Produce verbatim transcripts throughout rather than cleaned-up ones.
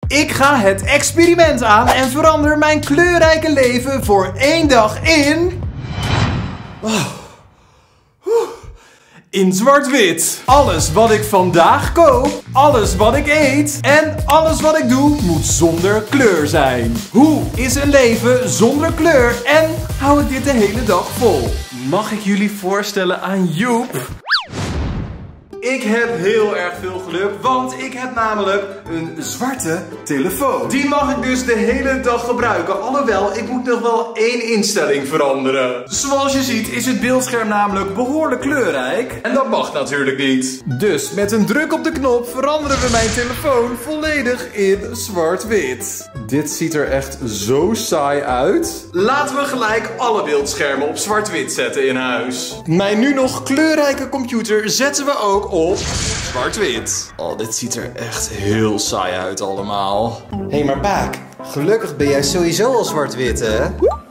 Ik ga het experiment aan en verander mijn kleurrijke leven voor één dag in... Oh. In zwart-wit. Alles wat ik vandaag koop, alles wat ik eet en alles wat ik doe moet zonder kleur zijn. Hoe is een leven zonder kleur en hou ik dit de hele dag vol? Mag ik jullie voorstellen aan Joep? Ik heb heel erg veel geluk, want ik heb namelijk een zwarte telefoon. Die mag ik dus de hele dag gebruiken, alhoewel ik moet nog wel één instelling veranderen. Zoals je ziet is het beeldscherm namelijk behoorlijk kleurrijk en dat mag natuurlijk niet. Dus met een druk op de knop veranderen we mijn telefoon volledig in zwart-wit. Dit ziet er echt zo saai uit. Laten we gelijk alle beeldschermen op zwart-wit zetten in huis. Mijn nu nog kleurrijke computer zetten we ook op zwart-wit. Oh, dit ziet er echt heel saai uit allemaal. Hé, hey, maar Paak, gelukkig ben jij sowieso al zwart-wit, hè?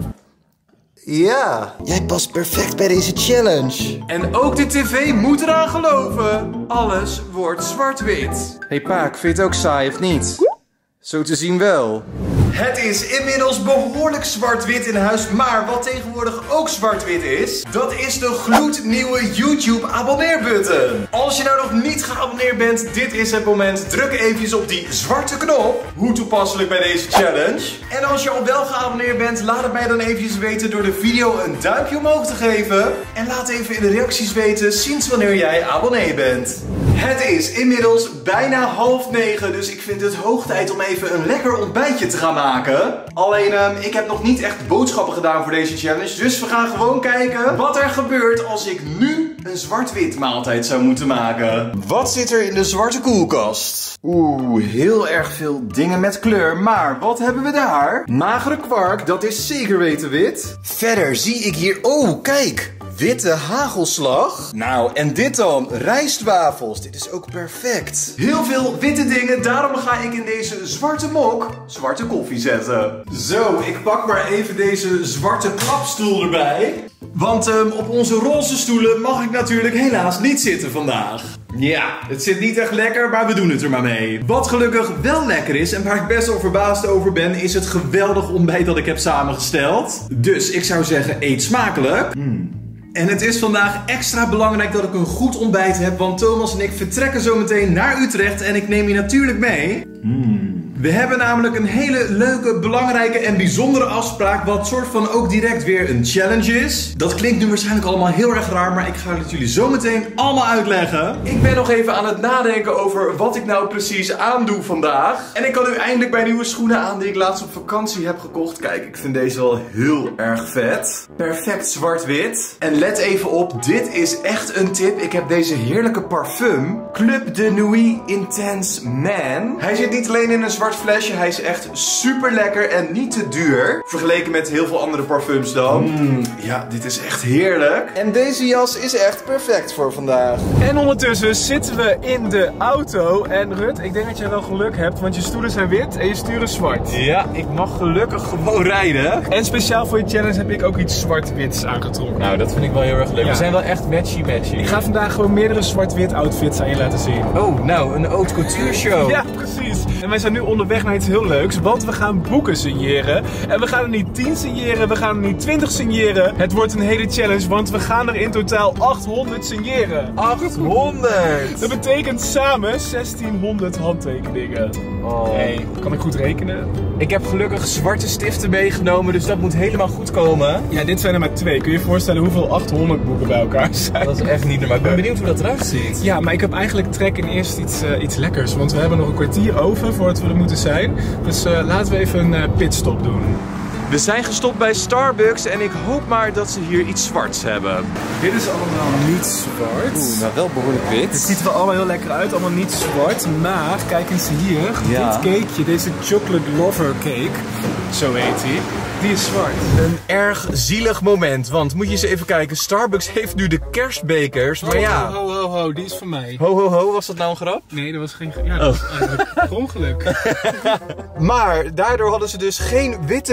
Ja, jij past perfect bij deze challenge. En ook de tv moet eraan geloven. Alles wordt zwart-wit. Hé hey, Paak, vind je het ook saai of niet? Zo te zien wel. Het is inmiddels behoorlijk zwart-wit in huis, maar wat tegenwoordig ook zwart-wit is, dat is de gloednieuwe YouTube abonneerbutton. Als je nou nog niet geabonneerd bent, dit is het moment. Druk eventjes op die zwarte knop. Hoe toepasselijk bij deze challenge. En als je al wel geabonneerd bent, laat het mij dan eventjes weten door de video een duimpje omhoog te geven. En laat even in de reacties weten sinds wanneer jij abonnee bent. Het is inmiddels bijna half negen, dus ik vind het hoog tijd om even een lekker ontbijtje te gaan maken. Alleen, um, ik heb nog niet echt boodschappen gedaan voor deze challenge, dus we gaan gewoon kijken wat er gebeurt als ik nu een zwart-wit maaltijd zou moeten maken. Wat zit er in de zwarte koelkast? Oeh, heel erg veel dingen met kleur, maar wat hebben we daar? Magere kwark, dat is zeker weten wit. Verder zie ik hier, oh kijk! Witte hagelslag. Nou, en dit dan? Rijstwafels. Dit is ook perfect. Heel veel witte dingen. Daarom ga ik in deze zwarte mok zwarte koffie zetten. Zo, ik pak maar even deze zwarte klapstoel erbij. Want um, op onze roze stoelen mag ik natuurlijk helaas niet zitten vandaag. Ja, het zit niet echt lekker, maar we doen het er maar mee. Wat gelukkig wel lekker is en waar ik best wel verbaasd over ben, is het geweldige ontbijt dat ik heb samengesteld. Dus ik zou zeggen, eet smakelijk. Mm. En het is vandaag extra belangrijk dat ik een goed ontbijt heb, want Thomas en ik vertrekken zo meteen naar Utrecht en ik neem je natuurlijk mee. Mm. We hebben namelijk een hele leuke, belangrijke en bijzondere afspraak, wat soort van ook direct weer een challenge is. Dat klinkt nu waarschijnlijk allemaal heel erg raar, maar ik ga het jullie zo meteen allemaal uitleggen. Ik ben nog even aan het nadenken over wat ik nou precies aandoe vandaag. En ik kan nu eindelijk mijn nieuwe schoenen aan die ik laatst op vakantie heb gekocht. Kijk, ik vind deze wel heel erg vet. Perfect zwart-wit. En let even op, dit is echt een tip. Ik heb deze heerlijke parfum. Club de Nuit Intense Man. Hij zit niet alleen in een zwart flesje, hij is echt super lekker en niet te duur. Vergeleken met heel veel andere parfums dan. Mm, ja, dit is echt heerlijk. En deze jas is echt perfect voor vandaag. En ondertussen zitten we in de auto. En Rut, ik denk dat jij wel geluk hebt, want je stoelen zijn wit en je stuur is zwart. Ja, ik mag gelukkig gewoon rijden. En speciaal voor je challenge heb ik ook iets zwart-wits aangetrokken. Nou, dat vind ik wel heel erg leuk. Ja. We zijn wel echt matchy-matchy. Ik ga vandaag gewoon meerdere zwart-wit outfits aan je laten zien. Oh, nou, een haute couture show. Ja, precies. En wij zijn nu onderweg naar iets heel leuks, want we gaan boeken signeren. En we gaan er niet tien signeren, we gaan er niet twintig signeren. Het wordt een hele challenge, want we gaan er in totaal achthonderd signeren. achthonderd! Dat betekent samen zestienhonderd handtekeningen. Oh. Hey, kan ik goed rekenen? Ik heb gelukkig zwarte stiften meegenomen, dus dat moet helemaal goed komen. Ja, dit zijn er maar twee. Kun je je voorstellen hoeveel achthonderd boeken bij elkaar zijn? Dat is echt niet normaal. Ik ben benieuwd hoe dat eruit ziet. Ja, maar ik heb eigenlijk trek in eerst iets, uh, iets lekkers. Want we hebben nog een kwartier over voordat we er moeten zijn. Dus uh, laten we even een uh, pitstop doen. We zijn gestopt bij Starbucks en ik hoop maar dat ze hier iets zwarts hebben. Dit is allemaal niet zwart. Oeh, nou wel behoorlijk wit. Het ziet er wel allemaal heel lekker uit, allemaal niet zwart. Maar kijk eens hier, ja. Dit cakeje, deze chocolate lover cake, zo heet hij. Die is zwart. Een erg zielig moment, want moet je eens even kijken. Starbucks heeft nu de kerstbekers, maar ja. Ho, ho, ho, ho, die is van mij. Ho, ho, ho, was dat nou een grap? Nee, dat was geen grap. Ja, dat was eigenlijk per ongeluk. Maar daardoor hadden ze dus geen witte beker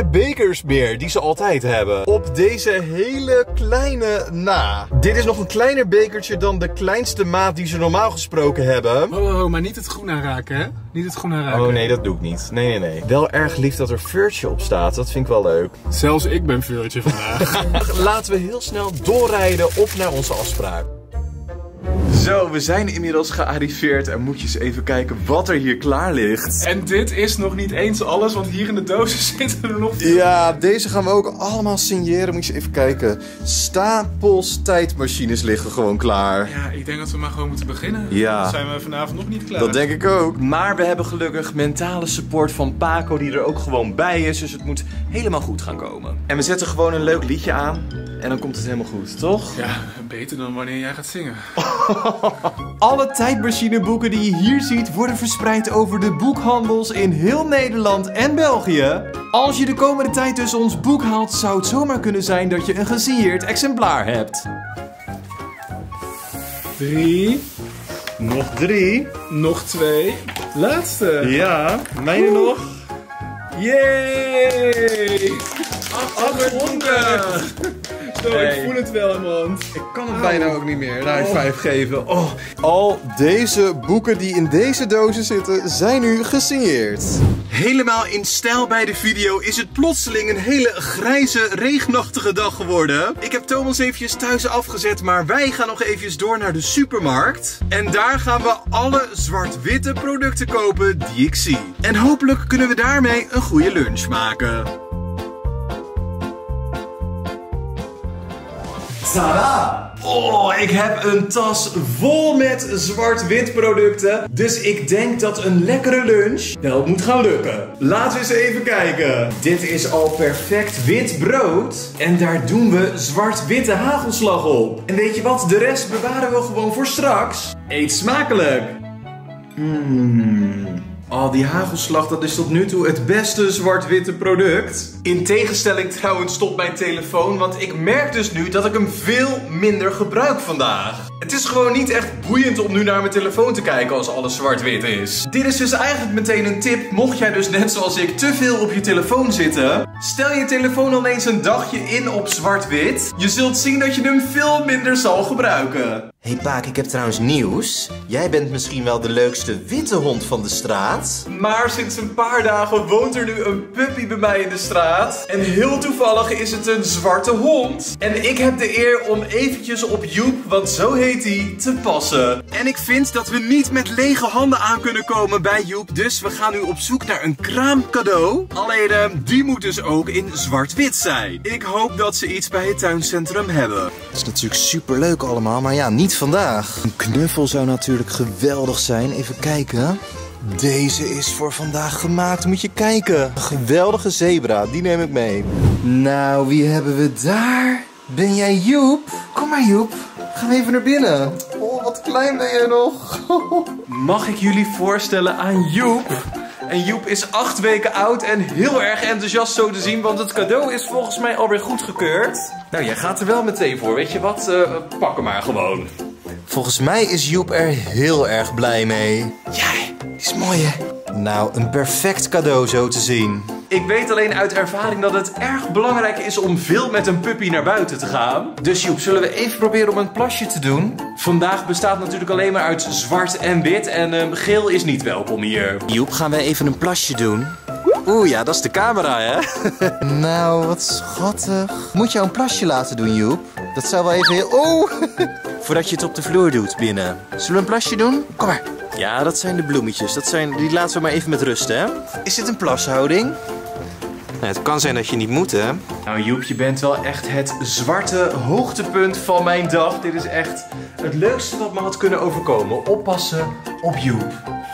spelers meer die ze altijd hebben. Op deze hele kleine na. Dit is nog een kleiner bekertje dan de kleinste maat die ze normaal gesproken hebben. Oh, oh, oh, maar niet het groen aanraken, hè? Niet het groen aanraken. Oh nee, dat doe ik niet. Nee, nee, nee. Wel erg lief dat er Virtje op staat. Dat vind ik wel leuk. Zelfs ik ben Virtje vandaag. Laten we heel snel doorrijden op naar onze afspraak. Zo, we zijn inmiddels gearriveerd en moet je eens even kijken wat er hier klaar ligt. En dit is nog niet eens alles, want hier in de dozen zitten er nog veel. Ja, deze gaan we ook allemaal signeren. Moet je eens even kijken. Stapels tijdmachines liggen gewoon klaar. Ja, ik denk dat we maar gewoon moeten beginnen. Ja. Dan zijn we vanavond nog niet klaar. Dat denk ik ook. Maar we hebben gelukkig mentale support van Paco die er ook gewoon bij is. Dus het moet helemaal goed gaan komen. En we zetten gewoon een leuk liedje aan. En dan komt het helemaal goed, toch? Ja, beter dan wanneer jij gaat zingen. Alle tijdmachineboeken die je hier ziet worden verspreid over de boekhandels in heel Nederland en België. Als je de komende tijd dus ons boek haalt, zou het zomaar kunnen zijn dat je een gesigneerd exemplaar hebt. Drie. Nog drie. Nog twee. Laatste. Ja, mijne nog. Yay! achthonderd! Zo, Hey. ik voel het wel in mijn hand. Ik kan het bijna ook niet meer. Daar vijf geven. Oh. Al deze boeken die in deze dozen zitten, zijn nu gesigneerd. Helemaal in stijl bij de video is het plotseling een hele grijze, regenachtige dag geworden. Ik heb Thomas eventjes thuis afgezet, maar wij gaan nog eventjes door naar de supermarkt. En daar gaan we alle zwart-witte producten kopen die ik zie. En hopelijk kunnen we daarmee een goede lunch maken. Tada! Oh, ik heb een tas vol met zwart-wit producten. Dus ik denk dat een lekkere lunch wel moet gaan lukken. Laten we eens even kijken. Dit is al perfect wit brood. En daar doen we zwart-witte hagelslag op. En weet je wat? De rest bewaren we gewoon voor straks. Eet smakelijk! Mmm... Oh, die hagelslag, dat is tot nu toe het beste zwart-witte product. In tegenstelling trouwens tot mijn telefoon, want ik merk dus nu dat ik hem veel minder gebruik vandaag. Het is gewoon niet echt boeiend om nu naar mijn telefoon te kijken als alles zwart-wit is. Dit is dus eigenlijk meteen een tip, mocht jij dus net zoals ik te veel op je telefoon zitten. Stel je telefoon al eens een dagje in op zwart-wit. Je zult zien dat je hem veel minder zal gebruiken. Hey Paak, ik heb trouwens nieuws. Jij bent misschien wel de leukste witte hond van de straat. Maar sinds een paar dagen woont er nu een puppy bij mij in de straat. En heel toevallig is het een zwarte hond. En ik heb de eer om eventjes op Joep, want zo heet hij, te passen. En ik vind dat we niet met lege handen aan kunnen komen bij Joep. Dus we gaan nu op zoek naar een kraamcadeau. Alleen uh, die moet dus ook in zwart-wit zijn. Ik hoop dat ze iets bij het tuincentrum hebben. Dat is natuurlijk superleuk allemaal, maar ja, niet vandaag. Een knuffel zou natuurlijk geweldig zijn. Even kijken. Deze is voor vandaag gemaakt, moet je kijken. Een geweldige zebra, die neem ik mee. Nou, wie hebben we daar? Ben jij Joep? Kom maar Joep, gaan we even naar binnen. Oh, wat klein ben jij nog. Mag ik jullie voorstellen aan Joep? En Joep is acht weken oud en heel erg enthousiast zo te zien, want het cadeau is volgens mij alweer goedgekeurd. Nou, jij gaat er wel meteen voor, weet je wat? Uh, pak hem maar gewoon. Volgens mij is Joep er heel erg blij mee. Ja, die is mooi hè? Nou, een perfect cadeau zo te zien. Ik weet alleen uit ervaring dat het erg belangrijk is om veel met een puppy naar buiten te gaan. Dus Joep, zullen we even proberen om een plasje te doen? Vandaag bestaat natuurlijk alleen maar uit zwart en wit en uh, geel is niet welkom hier. Joep, gaan we even een plasje doen? Oeh, ja, dat is de camera, hè? Nou, wat schattig. Moet je een plasje laten doen, Joep? Dat zou wel even heel... Oeh! Voordat je het op de vloer doet binnen. Zullen we een plasje doen? Kom maar. Ja, dat zijn de bloemetjes. Dat zijn... Die laten we maar even met rust, hè? Is dit een plashouding? Nou, het kan zijn dat je niet moet, hè? Nou Joep, je bent wel echt het zwarte hoogtepunt van mijn dag. Dit is echt het leukste wat me had kunnen overkomen. Oppassen op Joep.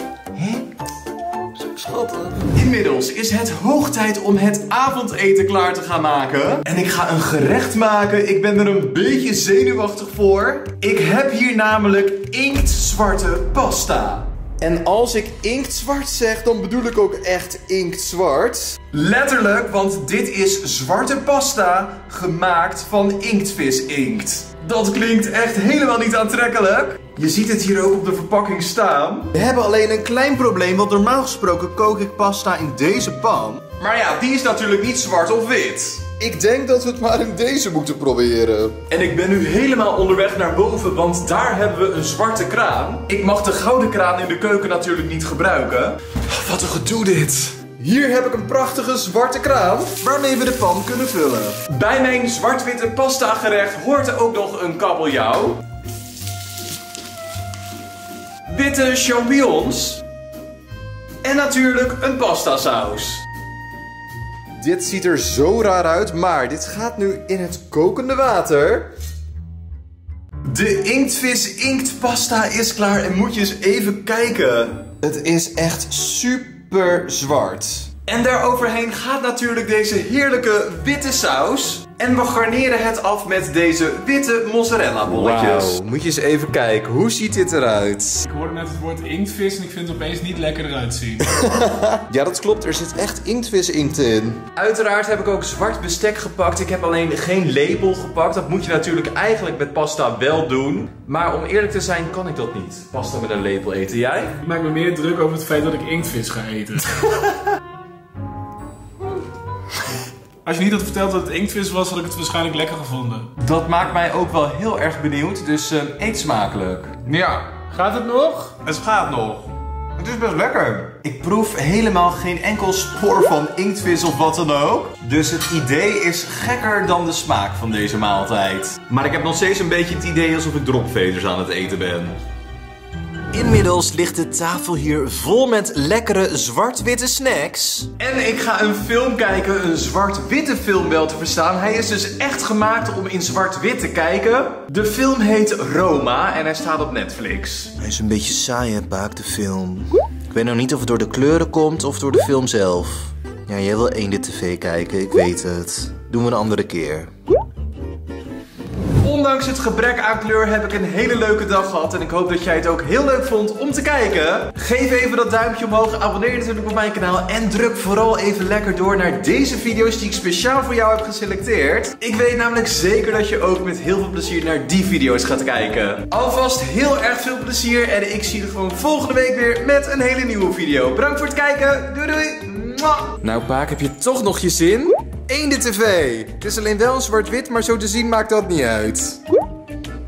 Hé? Schattig. Inmiddels is het hoog tijd om het avondeten klaar te gaan maken. En ik ga een gerecht maken. Ik ben er een beetje zenuwachtig voor. Ik heb hier namelijk inktzwarte pasta. En als ik inktzwart zeg, dan bedoel ik ook echt inktzwart. Letterlijk, want dit is zwarte pasta gemaakt van inktvis-inkt. Dat klinkt echt helemaal niet aantrekkelijk. Je ziet het hier ook op de verpakking staan. We hebben alleen een klein probleem, want normaal gesproken kook ik pasta in deze pan. Maar ja, die is natuurlijk niet zwart of wit. Ik denk dat we het maar in deze moeten proberen. En ik ben nu helemaal onderweg naar boven, want daar hebben we een zwarte kraan. Ik mag de gouden kraan in de keuken natuurlijk niet gebruiken. Wat een gedoe dit. Hier heb ik een prachtige zwarte kraan, waarmee we de pan kunnen vullen. Bij mijn zwart-witte pasta gerecht hoort er ook nog een kabeljauw. Witte champignons. En natuurlijk een pastasaus. Dit ziet er zo raar uit, maar dit gaat nu in het kokende water. De inktvis inktpasta is klaar en moet je eens even kijken. Het is echt super zwart. En daaroverheen gaat natuurlijk deze heerlijke witte saus. En we garneren het af met deze witte mozzarella bolletjes. Wauw, moet je eens even kijken. Hoe ziet dit eruit? Ik hoorde net het woord inktvis en ik vind het opeens niet lekker eruit zien. Ja, dat klopt. Er zit echt inktvis inkt in. Uiteraard heb ik ook zwart bestek gepakt. Ik heb alleen geen lepel gepakt. Dat moet je natuurlijk eigenlijk met pasta wel doen. Maar om eerlijk te zijn kan ik dat niet. Pasta met een lepel eten. Jij? Ik maak me meer druk over het feit dat ik inktvis ga eten. Als je niet had verteld dat het inktvis was, had ik het waarschijnlijk lekker gevonden. Dat maakt mij ook wel heel erg benieuwd. Dus uh, eet smakelijk. Ja. Gaat het nog? Het gaat nog. Het is best lekker. Ik proef helemaal geen enkel spoor van inktvis of wat dan ook. Dus het idee is gekker dan de smaak van deze maaltijd. Maar ik heb nog steeds een beetje het idee alsof ik dropveders aan het eten ben. Inmiddels ligt de tafel hier vol met lekkere zwart-witte snacks. En ik ga een film kijken, een zwart-witte film wel te verstaan. Hij is dus echt gemaakt om in zwart-wit te kijken. De film heet Roma en hij staat op Netflix. Hij is een beetje saai, hè, Paak, de film. Ik weet nou niet of het door de kleuren komt of door de film zelf. Ja, jij wil één de tv kijken, ik weet het. Doen we een andere keer. Ondanks het gebrek aan kleur heb ik een hele leuke dag gehad en ik hoop dat jij het ook heel leuk vond om te kijken. Geef even dat duimpje omhoog, abonneer je natuurlijk op mijn kanaal en druk vooral even lekker door naar deze video's die ik speciaal voor jou heb geselecteerd. Ik weet namelijk zeker dat je ook met heel veel plezier naar die video's gaat kijken. Alvast heel erg veel plezier en ik zie je gewoon volgende week weer met een hele nieuwe video. Bedankt voor het kijken, doei doei! Mwah. Nou, Paak, heb je toch nog je zin? Eén de tv. Het is alleen wel een zwart-wit, maar zo te zien maakt dat niet uit.